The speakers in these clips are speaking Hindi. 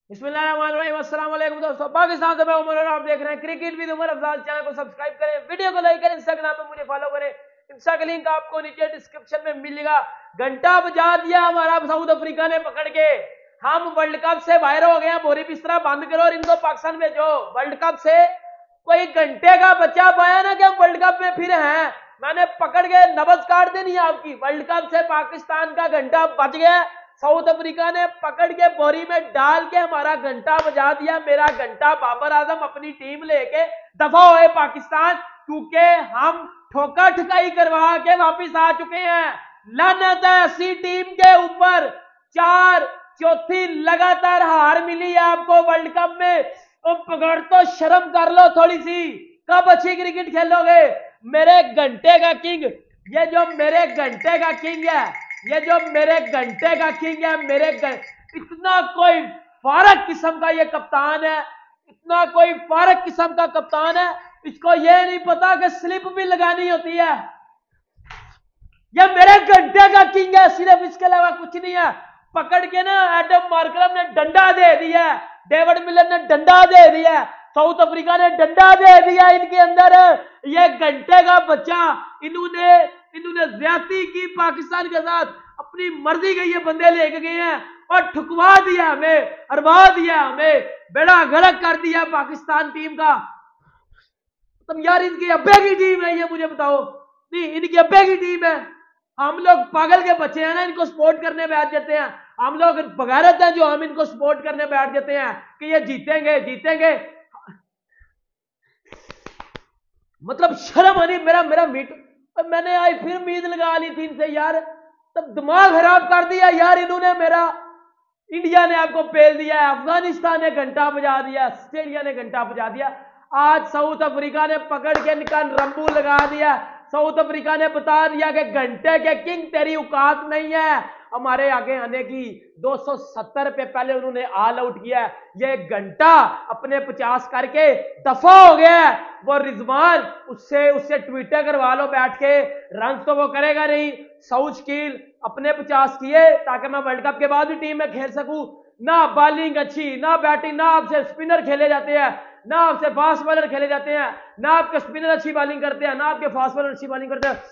बिस्मिल्लाहिर्रहमानिर्रहीम। अस्सलाम वालेकुम दोस्तों, पाकिस्तान से मैं उमर और आप देख रहे हैं cricket with Umar Afzal. Channel को सब्सक्राइब करें, वीडियो को लाइक करें, इंस्टाग्राम पे मुझे फॉलो करें। इंस्टा का लिंक आपको नीचे डिस्क्रिप्शन में मिलेगा। घंटा बजा दिया हमारा साउथ अफ्रीका ने पकड़ के। हम वर्ल्ड कप से बाहर हो गए हैं। बोरी बिस्तरा बंद करो और इनको पाकिस्तान भेजो। वर्ल्ड कप से कोई घंटे का बच्चा पाया ना कि हम वर्ल्ड कप में फिर हैं। मैंने पकड़ के नब्ज काट देनी है आपकी। वर्ल्ड कप से पाकिस्तान का घंटा बच गया। साउथ अफ्रीका ने पकड़ के बोरी में डाल के हमारा घंटा बजा दिया। मेरा घंटा बाबर आजम अपनी टीम लेके दफा होए पाकिस्तान, क्योंकि हम ठोका ठुकाई करवा के वापिस आ चुके हैं। लानत है ऐसी टीम के ऊपर। चौथी लगातार हार मिली है आपको वर्ल्ड कप में। तो पकड़ तो शर्म कर लो थोड़ी सी। कब अच्छी क्रिकेट खेलोगे? मेरे घंटे का किंग, ये जो मेरे घंटे का किंग है, ये जो मेरे घंटे का किंग है, इतना कोई फारक किस्म का ये कप्तान है, इतना कोई फारक किस्म का कप्तान है। इसको ये नहीं पता कि स्लिप भी लगानी होती है। ये मेरे घंटे का किंग है, सिर्फ इसके अलावा कुछ नहीं है। पकड़ के ना एडम मार्करम ने डंडा दे दिया, डेविड मिलर ने डंडा दे दिया, साउथ अफ्रीका ने डंडा दे दिया इनके अंदर। ये घंटे का बच्चा, इन्होंने ज्यादती की पाकिस्तान के साथ। अपनी मर्जी के ये बंदे लेके गए हैं और ठुकवा दिया हमें, हरवा दिया हमें, बेड़ा गर्क कर दिया पाकिस्तान टीम का। तुम यार इनकी अब्बे की टीम है ये, मुझे बताओ। नहीं, इनकी अब्बे की टीम है। हम लोग पागल के बच्चे हैं ना, इनको सपोर्ट करने बैठ जाते हैं। हम लोग बगैरत हैं जो हम इनको सपोर्ट करने बैठ जाते हैं कि ये जीतेंगे जीतेंगे। मतलब शर्म आनी। मेरा मीट, मैंने आज फिर उम्मीद लगा ली थी इनसे यार, तब दिमाग खराब कर दिया यार इन्होंने मेरा। इंडिया ने आपको पेल दिया है, अफगानिस्तान ने घंटा बजा दिया, ऑस्ट्रेलिया ने घंटा बजा दिया। आज साउथ अफ्रीका ने पकड़ के इनका रंबू लगा दिया। साउथ अफ्रीका ने बता दिया कि घंटे के किंग तेरी औकात नहीं है हमारे आगे आने की। 270 पे पहले उन्होंने ऑल आउट किया। ये घंटा अपने 50 करके दफा हो गया। वो रिजवान, उससे ट्विटर करवा लो बैठ के। रन तो वो करेगा नहीं। साउथ स्किल अपने 50 किए ताकि मैं वर्ल्ड कप के बाद भी टीम में खेल सकूं। ना बॉलिंग अच्छी, ना बैटिंग, ना आपसे स्पिनर खेले जाते हैं, ना आपसे फास्ट बॉलर खेले जाते हैं, ना आपके स्पिनर अच्छी बॉलिंग करते हैं, ना आपके फास्ट बॉलर अच्छी बॉलिंग करते हैं।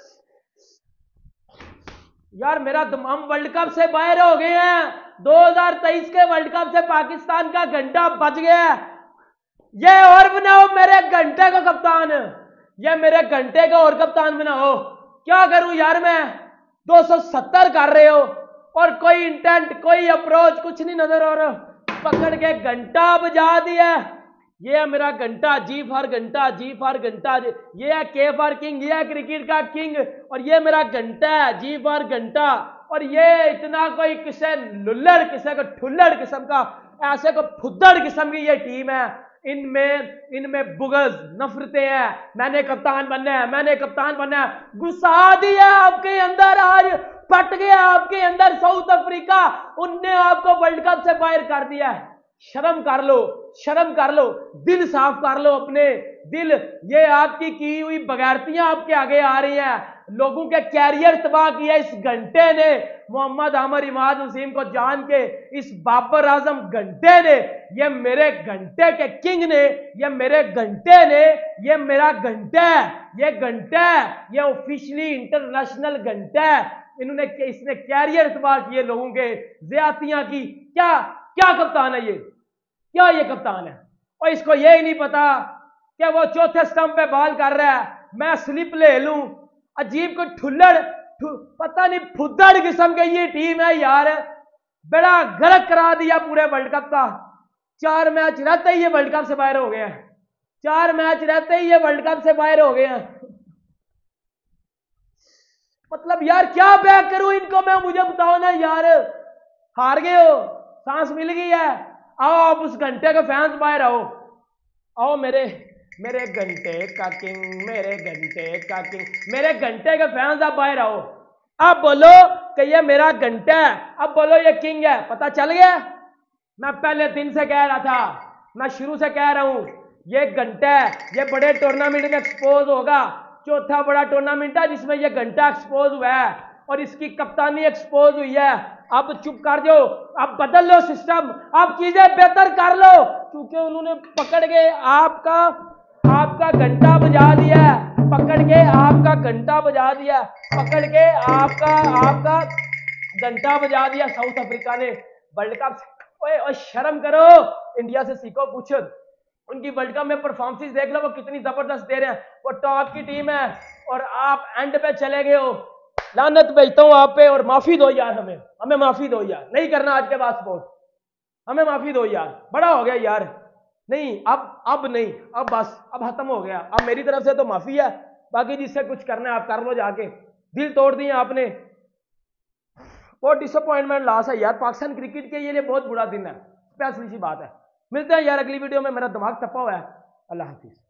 यार मेरा हम वर्ल्ड कप से बाहर हो गए हैं। 2023 के वर्ल्ड कप से पाकिस्तान का घंटा बच गया। ये और बनाओ मेरे घंटे का कप्तान, ये मेरे घंटे का और कप्तान बनाओ। क्या करूं यार मैं? 270 कर रहे हो और कोई इंटेंट, कोई अप्रोच कुछ नहीं नजर आ रहा। पकड़ के घंटा बजा दिया। ये है मेरा घंटा, जी फॉर घंटा, जी फॉर घंटा। ये है के फॉर किंग, ये है क्रिकेट का किंग। और ये मेरा घंटा है, जी फॉर घंटा। और ये इतना कोई किसे लुल्लड़, किसे को ठुल्लड़ किस्म का, ऐसे को फुद्दड़ किस्म की ये टीम है। इनमें बुगज, नफरतें हैं। मैंने कप्तान बनना है, मैंने कप्तान बनना है। गुस्सा दिया आपके अंदर, आज फट गया आपके अंदर साउथ अफ्रीका। उनने आपको वर्ल्ड कप से बाहर कर दिया है। शर्म कर लो, शर्म कर लो, दिल साफ कर लो अपने दिल। ये आपकी की हुई बगैरतियां आपके आगे आ रही हैं। लोगों के कैरियर तबाह किया इस घंटे ने। मोहम्मद आमर इमाद वसीम को जान के इस बाबर आजम घंटे ने, ये मेरे घंटे के किंग ने, ये मेरे घंटे ने, ये मेरा घंटा है, ये घंटा है, ये ऑफिशियली इंटरनेशनल घंटा है। इसने कैरियर तबाह किए लोगों के, ज्यादतियां की। क्या कप्तान है ये? क्या ये कप्तान है? और इसको ये ही नहीं पता कि वो चौथे स्टंप पे बॉल कर रहा है, मैं स्लिप ले लूं। अजीब को पता नहीं फुद्दड़ किस्म की ये टीम है यार। बड़ा गलत करा दिया पूरे वर्ल्ड कप का। 4 मैच रहते ही ये वर्ल्ड कप से बाहर हो गए। 4 मैच रहते ही ये वर्ल्ड कप से बाहर हो गए। मतलब यार क्या बैक करूं इनको मैं, मुझे बताओ ना यार। हार गए हो, सांस मिल गई है। आओ आप उस घंटे के फैंस बाहर आओ मेरे घंटे का किंग, मेरे घंटे का किंग, मेरे घंटे के फैंस आप बाहर आओ। आप बोलो कि ये मेरा घंटा है, अब बोलो ये किंग है। पता चल गया? मैं पहले दिन से कह रहा था, मैं शुरू से कह रहा हूं, ये घंटा है, ये बड़े टूर्नामेंट में एक्सपोज होगा। चौथा बड़ा टूर्नामेंट है जिसमें ये घंटा एक्सपोज हुआ है और इसकी कप्तानी एक्सपोज हुई है। अब चुप कर जाओ, अब बदल लो सिस्टम, अब चीजें बेहतर कर लो, क्योंकि उन्होंने पकड़ के आपका घंटा बजा दिया, पकड़ के आपका घंटा बजा दिया, पकड़ के आपका घंटा बजा दिया साउथ अफ्रीका ने वर्ल्ड कप। ओए शर्म करो, इंडिया से सीखो, कुछ उनकी वर्ल्ड कप में परफॉर्मेंस देख लो, वो कितनी जबरदस्त दे रहे हैं, वो टॉप की टीम है और आप एंड पे चले गए हो। लानत भेजता हूं आप पे और माफी दो यार, हमें माफी दो यार, नहीं करना आज के बाद सपोर्ट, हमें माफी दो यार, बड़ा हो गया यार, नहीं अब नहीं, अब बस, अब खत्म हो गया, अब मेरी तरफ से तो माफी है, बाकी जिससे कुछ करना है आप कर लो जाके, दिल तोड़ दिए आपने। बहुत डिसअपॉइंटमेंट लॉस है यार, पाकिस्तान क्रिकेट के लिए बहुत बुरा दिन है, स्पेशली सी बात है। मिलते हैं यार अगली वीडियो में, मेरा दिमाग तपा हुआ है। अल्लाह हाफिज।